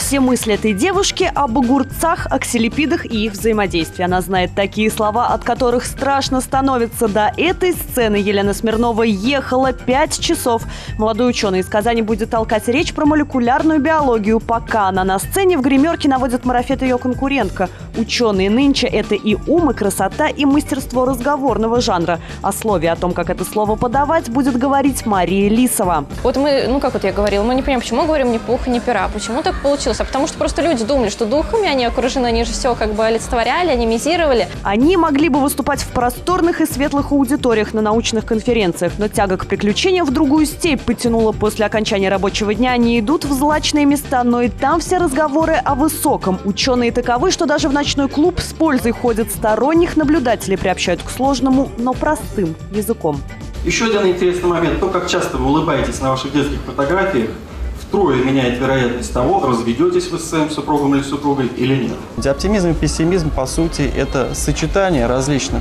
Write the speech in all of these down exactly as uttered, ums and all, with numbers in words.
все мысли этой девушки об огурцах, аксилипидах и их взаимодействии. Она знает такие слова, от которых страшно становится. До этой сцены Елена Смирнова ехала пять часов. Молодой ученый из Казани будет толкать речь про молекулярную биологию, пока она на сцене в гримерке наводит марафет ее конкурентка. Ученые нынче – это и ум, и красота, и мастерство разговорного жанра. О слове, о том, как это слово подавать, будет говорить Мария Лисова. Вот мы, ну как вот я говорила, мы не понимаем, почему говорим ни пуха, ни пера. Почему так получилось? А потому что просто люди думали, что духами они окружены, они же все как бы олицетворяли, анимизировали. Они могли бы выступать в просторных и светлых аудиториях на научных конференциях, но тяга к приключениям в другую степь потянула. После окончания рабочего дня они идут в злачные места, но и там все разговоры о высоком. Ученые таковы, что даже в ночной клуб с пользой ходят, сторонних наблюдателей приобщают к сложному, но простым языком. Еще один интересный момент. То, как часто вы улыбаетесь на ваших детских фотографиях, втрое меняет вероятность того, разведетесь вы с своим супругом или супругой или нет. Оптимизм и пессимизм, по сути, это сочетание различных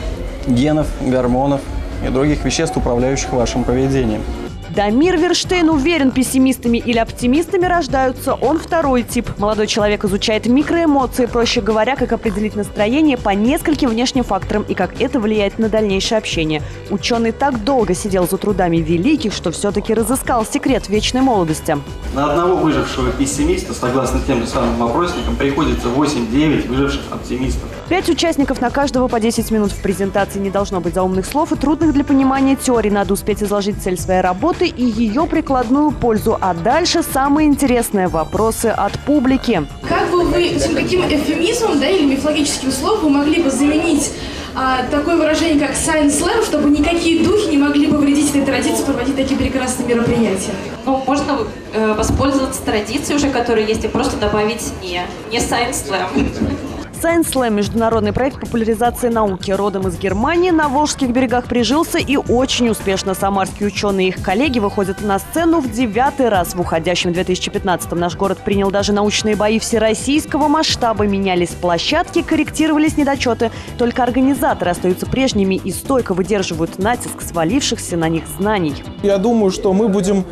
генов, гормонов и других веществ, управляющих вашим поведением. Дамир Верштейн уверен, пессимистами или оптимистами рождаются. Он второй тип. Молодой человек изучает микроэмоции, проще говоря, как определить настроение по нескольким внешним факторам и как это влияет на дальнейшее общение. Ученый так долго сидел за трудами великих, что все-таки разыскал секрет вечной молодости. На одного выжившего пессимиста, согласно тем же самым опросникам, приходится восемь-девять выживших оптимистов. Пять участников на каждого по десять минут. В презентации не должно быть заумных слов и трудных для понимания теорий. Надо успеть изложить цель своей работы и ее прикладную пользу. А дальше самые интересные вопросы от публики. Как бы вы, каким эвфемизмом, да, или мифологическим словом вы могли бы заменить а, такое выражение, как Science Slam, чтобы никакие духи не могли бы вредить этой традиции проводить такие прекрасные мероприятия? Ну, можно э, воспользоваться традицией уже, которая есть, и просто добавить не, не Science Slam. Science Slam – международный проект популяризации науки. Родом из Германии, на Волжских берегах прижился и очень успешно. Самарские ученые и их коллеги выходят на сцену в девятый раз. В уходящем две тысячи пятнадцатом наш город принял даже научные бои всероссийского масштаба. Менялись площадки, корректировались недочеты. Только организаторы остаются прежними и стойко выдерживают натиск свалившихся на них знаний. Я думаю, что мы будем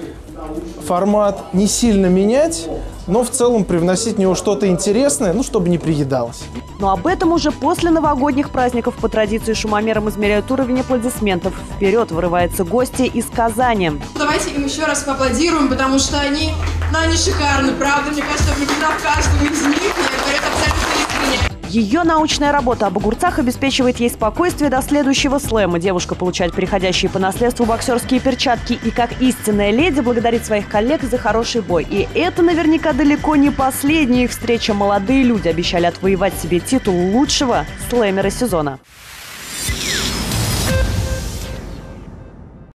формат не сильно менять, но в целом привносить в него что-то интересное, ну, чтобы не приедалось. Но об этом уже после новогодних праздников. По традиции шумомером измеряют уровень аплодисментов. Вперед вырываются гости из Казани. Давайте им еще раз поаплодируем, потому что они, ну, они шикарны, правда. Мне кажется, влюблена в каждого из них, и я говорю это абсолютно искренне. Ее научная работа об огурцах обеспечивает ей спокойствие до следующего слэма. Девушка получает переходящие по наследству боксерские перчатки и, как истинная леди, благодарит своих коллег за хороший бой. И это наверняка далеко не последняя их встреча. Молодые люди обещали отвоевать себе титул лучшего слэмера сезона.